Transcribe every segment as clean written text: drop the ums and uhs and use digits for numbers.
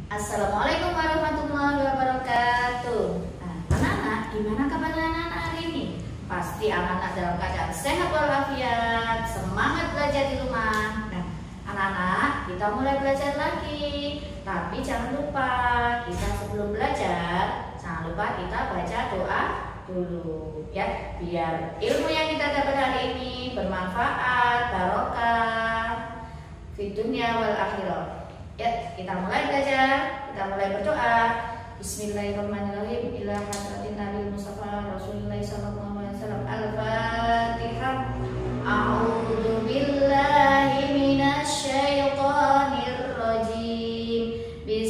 Assalamualaikum warahmatullahi wabarakatuh. Nah, anak-anak, gimana kabarnya anak-anak hari ini? Pasti anak-anak dalam keadaan sehat walafiat, semangat belajar di rumah. Nah, anak-anak, kita mulai belajar lagi. Tapi jangan lupa, kita sebelum belajar, jangan lupa kita baca doa dulu, ya, biar ilmu yang kita dapat hari ini bermanfaat, barokah di dunia wal akhirah. Ya, kita mulai belajar, kita mulai berdoa. Bismillahirrahmanirrahim. Ila hadratin Nabi Mustafa Rasulullah sallallahu alaihi wasallam. Al-Fatihah. A'udzu billahi minasy syaithanir rajim.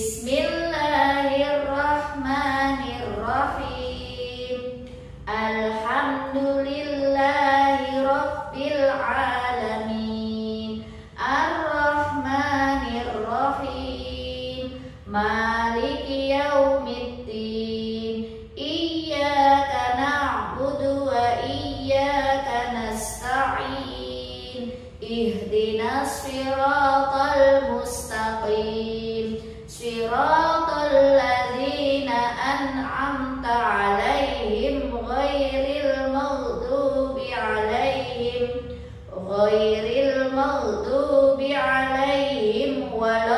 Bismillahirrahmanirrahim. Alhamdulillahi rabbil alamin. Ar-Rahmanir-Rahim. Maliki yaumiddin. Iyyaka na'budu wa iyyaka nasta'in. Ihdinas siratal mustaqim. Siratal ladzina an'amta 'alaihim ghairil maghdubi 'alaihim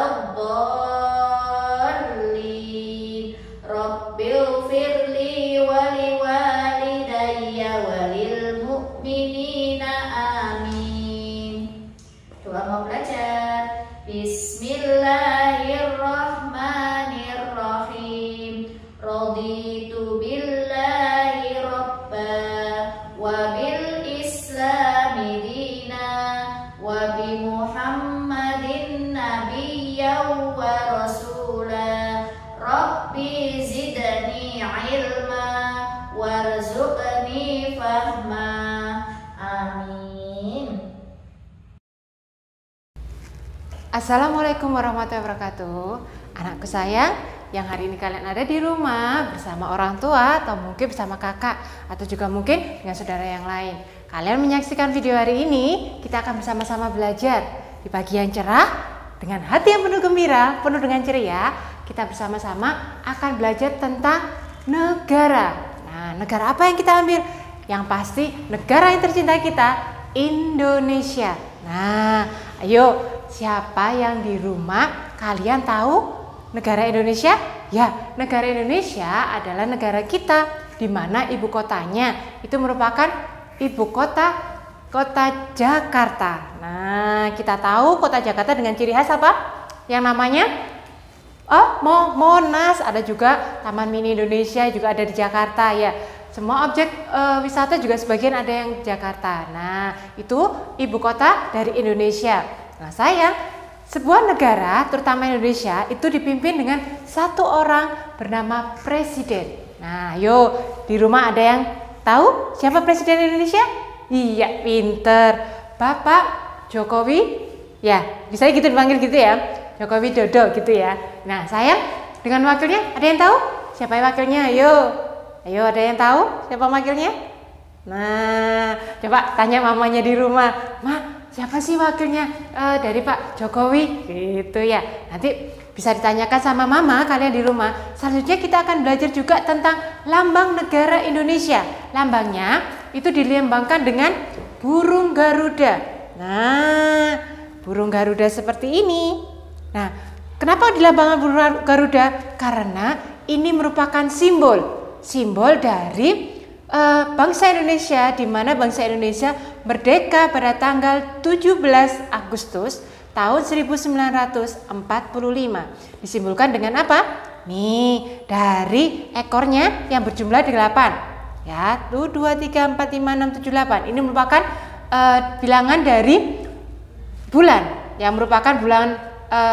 waladdallin. Rabbighfirli wa liwalidayya walil mu'minina amin. Doa mau belajar. Bismillahirrahmanirrahim. Raditu billahi rabba wa bil islami dina wa bi Muhammadin nabiyyan wa rasula. Rabbi zidni ilma warzuqni fahma. Amin. Assalamualaikum warahmatullahi wabarakatuh. Anakku sayang, yang hari ini kalian ada di rumah bersama orang tua atau mungkin bersama kakak atau juga mungkin dengan saudara yang lain. Kalian menyaksikan video hari ini, kita akan bersama-sama belajar di pagi yang cerah dengan hati yang penuh gembira, penuh dengan ceria. Kita bersama-sama akan belajar tentang negara. Nah, negara apa yang kita ambil? Yang pasti negara yang tercinta kita, Indonesia. Nah, ayo, siapa yang di rumah kalian tahu negara Indonesia? Ya, negara Indonesia adalah negara kita, di mana ibu kotanya itu merupakan ibu kota Jakarta. Nah, kita tahu kota Jakarta dengan ciri khas apa? Yang namanya Monas. Ada juga Taman Mini Indonesia juga ada di Jakarta ya. Semua objek wisata juga sebagian ada yang di Jakarta. Nah, itu ibu kota dari Indonesia. Nah, sayang, sebuah negara, terutama Indonesia, itu dipimpin dengan satu orang bernama presiden. Nah, yuk, di rumah ada yang tahu siapa presiden Indonesia? Iya, pinter. Bapak Jokowi, ya, bisa gitu dipanggil gitu ya, Jokowi Dodo gitu ya. Nah, sayang, dengan wakilnya ada yang tahu siapa wakilnya? Ayo, ada yang tahu siapa wakilnya? Nah, coba tanya mamanya di rumah, Ma, siapa sih wakilnya dari Pak Jokowi? Gitu ya. Nanti bisa ditanyakan sama mama kalian di rumah. Selanjutnya kita akan belajar juga tentang lambang negara Indonesia. Lambangnya itu dilambangkan dengan burung Garuda. Nah, burung Garuda seperti ini. Nah, kenapa dilambangkan burung Garuda? Karena ini merupakan simbol dari bangsa Indonesia, di mana bangsa Indonesia merdeka pada tanggal 17 Agustus tahun 1945. Disimbolkan dengan apa? Nih, dari ekornya yang berjumlah 8. Ya, 1 2 3 4 5 6 7 8. Ini merupakan bilangan dari bulan yang merupakan bulan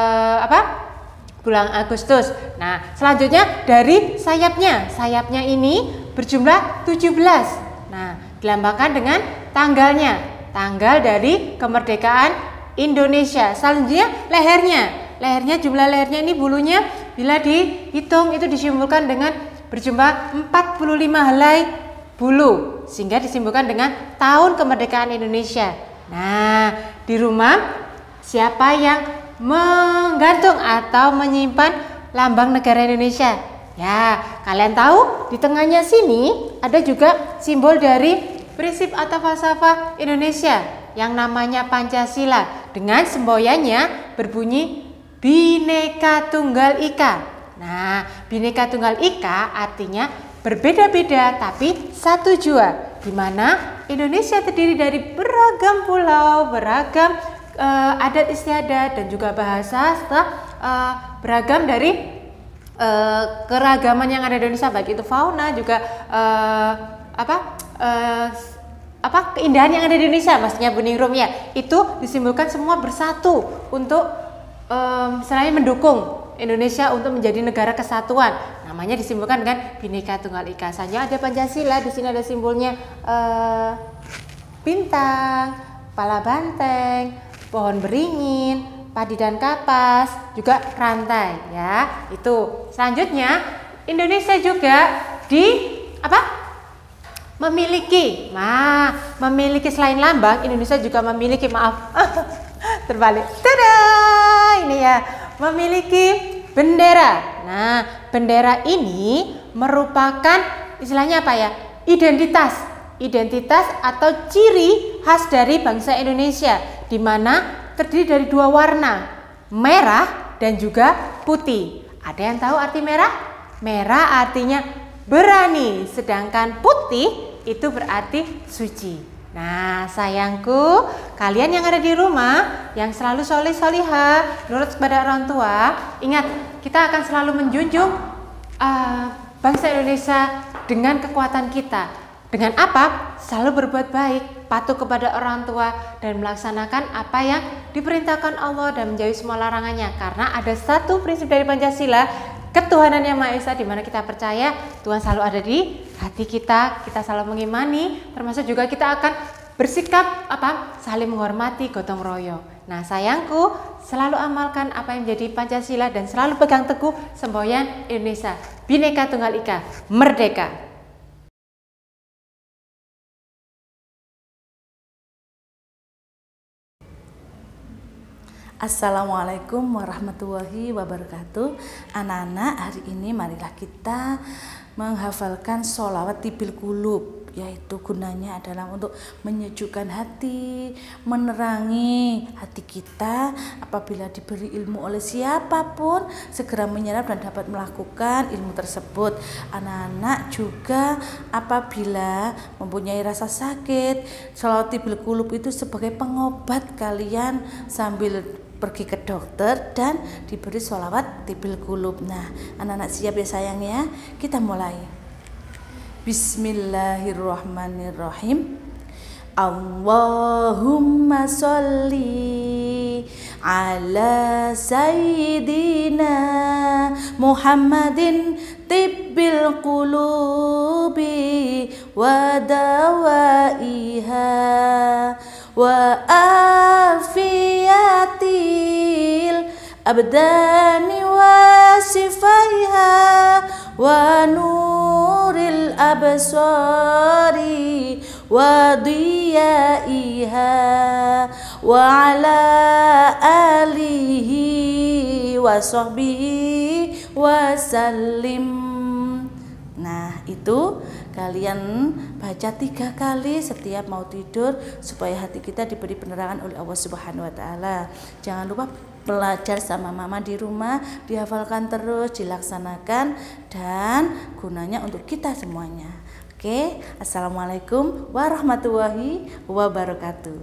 bulan Agustus. Nah, selanjutnya dari sayapnya ini berjumlah 17. Nah, dilambangkan dengan tanggalnya, tanggal dari kemerdekaan Indonesia. Selanjutnya lehernya jumlah lehernya ini bulunya bila dihitung itu disimbolkan dengan berjumlah 45 helai bulu, sehingga disimbolkan dengan tahun kemerdekaan Indonesia. Nah, di rumah siapa yang menggantung atau menyimpan lambang negara Indonesia? Ya, kalian tahu di tengahnya sini ada juga simbol dari prinsip atau falsafah Indonesia yang namanya Pancasila dengan semboyannya berbunyi Bhinneka Tunggal Ika. Nah, Bhinneka Tunggal Ika artinya berbeda-beda tapi satu jua, di mana Indonesia terdiri dari beragam pulau, beragam adat istiadat dan juga bahasa serta beragam dari keragaman yang ada di Indonesia, baik itu fauna juga keindahan yang ada di Indonesia, maksudnya Bu Ningrum ya, itu disimbolkan semua bersatu untuk selain mendukung Indonesia untuk menjadi negara kesatuan. Namanya disimbolkan dengan Bhinneka Tunggal Ika. Saja ada Pancasila, di sini ada simbolnya bintang, kepala banteng, pohon beringin, padi dan kapas, juga rantai ya. Itu. Selanjutnya Indonesia juga memiliki selain lambang, Indonesia juga memiliki terbalik. Tada! Ini ya, memiliki bendera. Nah, bendera ini merupakan istilahnya apa ya? Identitas atau ciri khas dari bangsa Indonesia, di mana terdiri dari dua warna, merah dan juga putih. Ada yang tahu arti merah? Merah artinya berani, sedangkan putih itu berarti suci. Nah, sayangku, kalian yang ada di rumah yang selalu soleh-solihah, nurut kepada orang tua, ingat, kita akan selalu menjunjung bangsa Indonesia dengan kekuatan kita. Dengan apa? Selalu berbuat baik, patuh kepada orang tua, dan melaksanakan apa yang diperintahkan Allah dan menjauhi semua larangannya. Karena ada satu prinsip dari Pancasila, ketuhanan yang Maha Esa, di mana kita percaya Tuhan selalu ada di hati kita, kita selalu mengimani, termasuk juga kita akan bersikap saling menghormati, gotong royong. Nah, sayangku, selalu amalkan apa yang menjadi Pancasila dan selalu pegang teguh semboyan Indonesia, Bhinneka Tunggal Ika, merdeka. Assalamualaikum warahmatullahi wabarakatuh. Anak-anak, hari ini marilah kita menghafalkan sholawat tibil qulub, yaitu gunanya adalah untuk menyejukkan hati, menerangi hati kita. Apabila diberi ilmu oleh siapapun, segera menyerap dan dapat melakukan ilmu tersebut. Anak-anak juga apabila mempunyai rasa sakit, sholawat tibil qulub itu sebagai pengobat kalian sambil pergi ke dokter dan diberi sholawat tibil qulub. Nah, anak-anak siap ya sayang ya? Kita mulai. Bismillahirrahmanirrahim. Allahumma sholli ala sayyidina Muhammadin tibbil qulubi wa dawaiha wa afiyatil abdani wa sifaiha wa nuril absari wa diyaiha wa ala alihi wa sahbihi wa sallim. Nah, itu kalian baca 3 kali setiap mau tidur supaya hati kita diberi penerangan oleh Allah Subhanahu wa taala. Jangan lupa belajar sama mama di rumah, dihafalkan terus, dilaksanakan, dan gunanya untuk kita semuanya. Oke, assalamualaikum warahmatullahi wabarakatuh.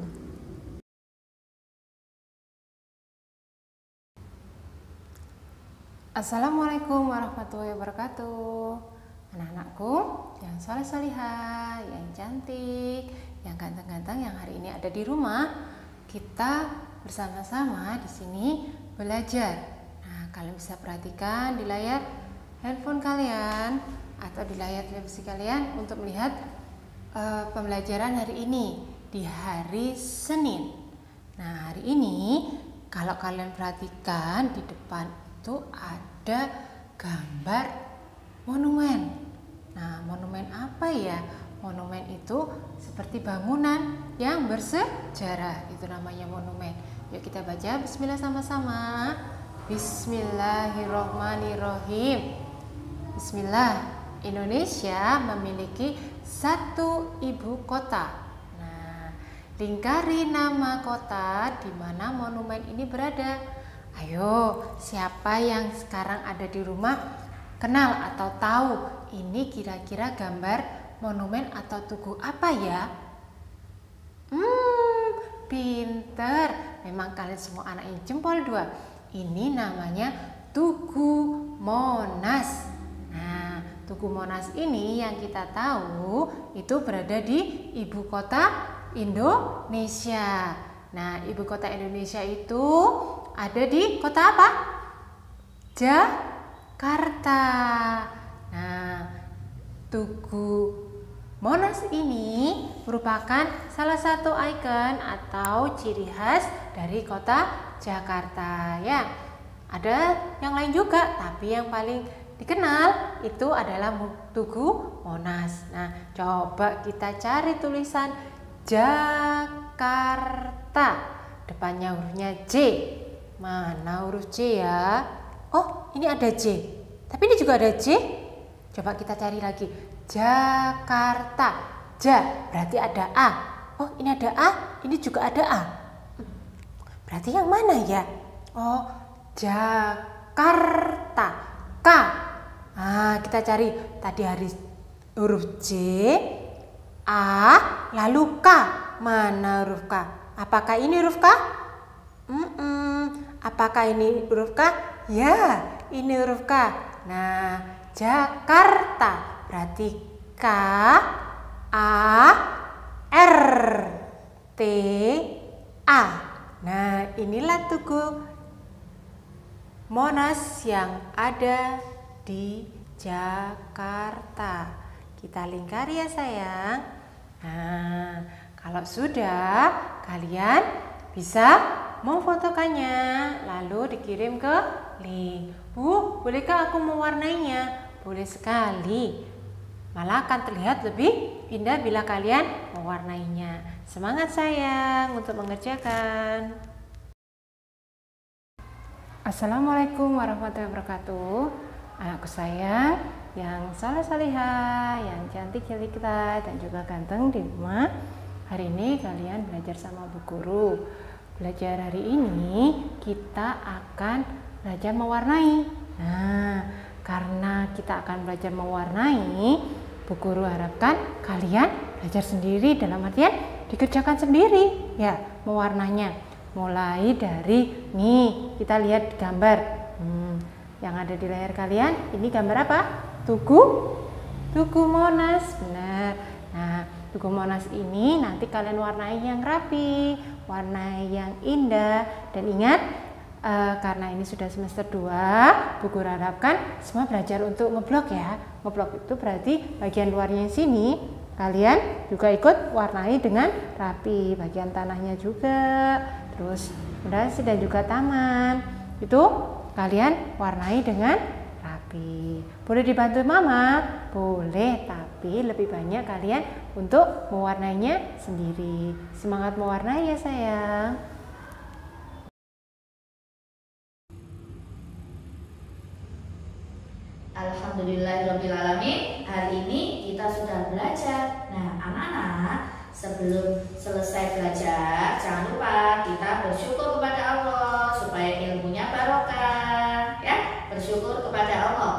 Assalamualaikum warahmatullahi wabarakatuh. Anak-anakku yang soleh-solihah, yang cantik, yang ganteng-ganteng, yang hari ini ada di rumah, kita bersama-sama di sini belajar. Nah, kalian bisa perhatikan di layar handphone kalian atau di layar televisi kalian untuk melihat pembelajaran hari ini di hari Senin. Nah, hari ini kalau kalian perhatikan di depan itu ada gambar monumen. Nah, monumen apa ya? Monumen itu seperti bangunan yang bersejarah, itu namanya monumen. Yuk kita baca bismillah sama-sama. Bismillahirrohmanirrohim. Bismillah. Indonesia memiliki satu ibu kota. Nah, lingkari nama kota di mana monumen ini berada. Ayo, siapa yang sekarang ada di rumah kenal atau tahu ini kira-kira gambar monumen atau tugu apa ya? Pinter. Memang kalian semua anak yang jempol 2. Ini namanya Tugu Monas. Nah, Tugu Monas ini yang kita tahu itu berada di ibu kota Indonesia. Nah, ibu kota Indonesia itu ada di kota apa? Jakarta. Nah, Tugu Monas ini merupakan salah satu ikon atau ciri khas dari kota Jakarta ya. Ada yang lain juga, tapi yang paling dikenal itu adalah Tugu Monas. Nah, coba kita cari tulisan Jakarta. Depannya hurufnya J. Mana huruf J ya? Oh, ini ada J. Tapi ini juga ada J. Coba kita cari lagi. Jakarta. Ja, berarti ada A. Oh, ini ada A, ini juga ada A. Berarti yang mana ya? Oh, Jakarta. K. Nah, kita cari tadi hari huruf J, A, lalu K. Mana huruf K? Apakah ini huruf K? Apakah ini huruf K? Ya, ini huruf K. Nah, Jakarta. Berarti K, A, R, T, A. Nah, inilah Tugu Monas yang ada di Jakarta. Kita lingkari ya sayang. Nah, kalau sudah, kalian bisa memfotokannya lalu dikirim ke link. Bolehkah aku mewarnainya? Boleh sekali. Malah akan terlihat lebih indah bila kalian mewarnainya. Semangat sayang untuk mengerjakan. Assalamualaikum warahmatullahi wabarakatuh. Anakku sayang yang saleh-salihah, yang cantik jelita dan juga ganteng di rumah. Hari ini kalian belajar sama Bu Guru. Belajar hari ini kita akan belajar mewarnai. Nah, karena kita akan belajar mewarnai, Bu Guru harapkan kalian belajar sendiri, dalam artian dikerjakan sendiri ya mewarnanya. Mulai dari nih, kita lihat gambar yang ada di layar kalian. Ini gambar apa? Tugu Monas, benar. Nah, Tugu Monas ini nanti kalian warnai yang rapi, warnai yang indah. Dan ingat, karena ini sudah semester 2, Bu Guru harapkan semua belajar untuk ngeblok ya. Ngeblok itu berarti bagian luarnya sini kalian juga ikut warnai dengan rapi. Bagian tanahnya juga, terus fondasi dan juga taman itu kalian warnai dengan rapi. Boleh dibantu mama? Boleh, tapi lebih banyak kalian untuk mewarnainya sendiri. Semangat mewarnai ya sayang. Alhamdulillahirrahmanirrahim. Hari ini kita sudah belajar. Nah, anak-anak, sebelum selesai belajar, jangan lupa kita bersyukur kepada Allah supaya ilmunya barokah. Ya, bersyukur kepada Allah.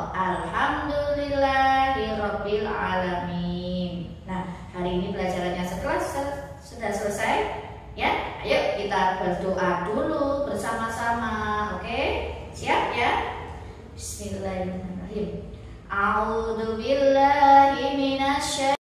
Alhamdulillahirrahmanirrahim. Nah, hari ini pelajarannya sudah selesai. Ya, ayo kita berdoa dulu bersama-sama. Oke, siap ya? Bismillahirrahmanirrahim. A'udzubillahi minasy